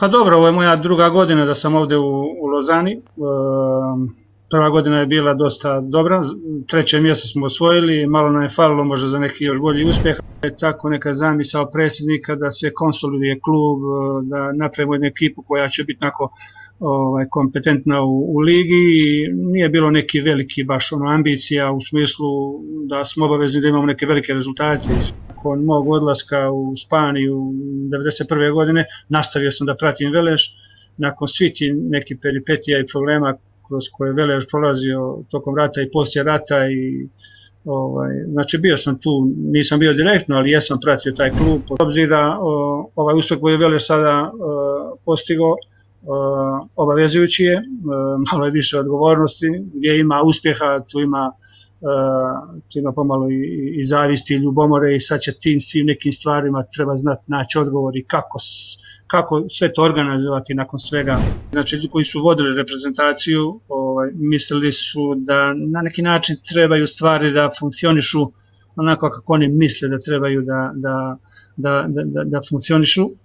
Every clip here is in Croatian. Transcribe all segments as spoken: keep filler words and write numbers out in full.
Pa dobro, ovo je moja druga godina da sam ovdje u, u Lozani. E, prva godina je bila dosta dobra, treće mjesto smo osvojili, malo nam je falilo možda za neki još bolji uspjeh. Je tako neka zamisao predsjednika da se konsoliduje klub, da napravimo jednu ekipu koja će biti onako ovaj, kompetentna u, u ligi i nije bilo neki veliki baš ono, ambicija u smislu da smo obavezni da imamo neke velike rezultate. Nakon mog odlaska u Španiju devedeset prve godine nastavio sam da pratim Veleš, nakon svih tih nekih peripetija i problema kroz koje je Veleš prolazio tokom rata i poslije rata i ovaj, znači bio sam tu, nisam bio direktno, ali jesam pratio taj klub. Obzira o, ovaj uspjeh koji je Veleš sada o, postigao, o, obavezujući je, o, malo je više odgovornosti, gdje ima uspjeha, tu ima Uh, tu ima pomalo i, i zavisti i ljubomore i sad će tim svim nekim stvarima treba znati naći odgovor i kako, kako sve to organizovati nakon svega. Znači ljudi koji su vodili reprezentaciju ovaj, mislili su da na neki način trebaju stvari da funkcionišu onako kako oni misle da trebaju da, da, da, da, da funkcionišu. E,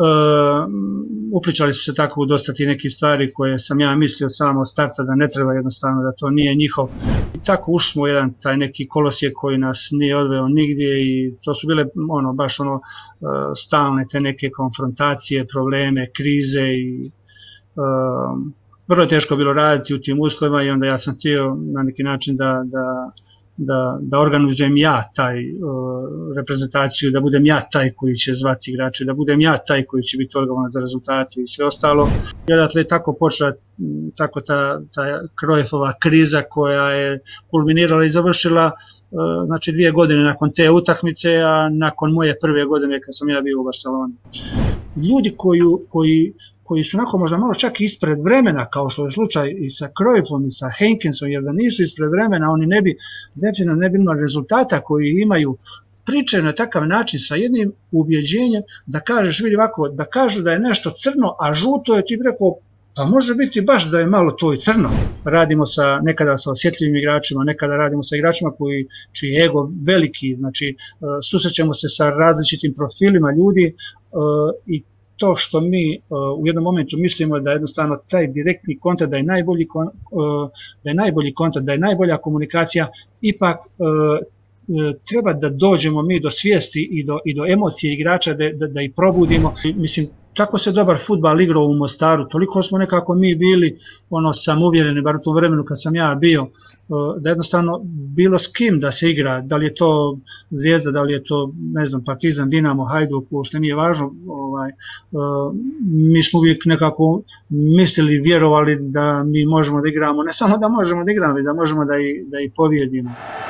upličali su se tako u dosta ti neke stvari koje sam ja mislio samo od starta da ne treba jednostavno, da to nije njihov. I tako ušli smo u jedan taj neki kolosijek koji nas nije odveo nigdje i to su bile ono, baš ono stalne te neke konfrontacije, probleme, krize i e, vrlo je teško bilo raditi u tim uslovima i onda ja sam htio na neki način da, da Da, da organizujem ja taj uh, reprezentaciju, da budem ja taj koji će zvati igrače, da budem ja taj koji će biti odgovoran za rezultate i sve ostalo. I odatle je tako počela tako ta, ta Cruyffova kriza koja je kulminirala i završila uh, znači dvije godine nakon te utakmice, a nakon moje prve godine kad sam ja bio u Barceloni. Ljudi koji, koji koji su onako možda malo čak ispred vremena, kao što je slučaj i sa Cruyffom i sa Henkensom, jer da nisu ispred vremena, oni ne bi, definitivno ne bi imali rezultata koji imaju, pričaju na takav način sa jednim ubjeđenjem da kažeš, vidi ovako, da kažu da je nešto crno, a žuto je, ti bi rekao, pa može biti baš da je malo to i crno. Radimo sa, nekada sa osjetljivim igračima, nekada radimo sa igračima koji, čiji je ego veliki, znači susrećemo se sa različitim profilima ljudi i to što mi uh, u jednom momentu mislimo da jednostavno taj direktni kontakt, da je najbolji, kon, uh, da je najbolji kontakt, da je najbolja komunikacija, ipak uh, treba da dođemo mi do svijesti i do, i do emocije igrača, da, da, da ih probudimo. Mislim, tako se dobar fudbal igrao u Mostaru, toliko smo nekako mi bili ono, samuvjereni, bar u tom vremenu kad sam ja bio, da jednostavno bilo s kim da se igra, da li je to Zvijezda, da li je to, ne znam, Partizan, Dinamo, Hajduk, uopšte nije važno. Ovaj, mi smo uvijek nekako mislili, vjerovali da mi možemo da igramo, ne samo da možemo da igramo, da možemo da i, da i pobjedimo.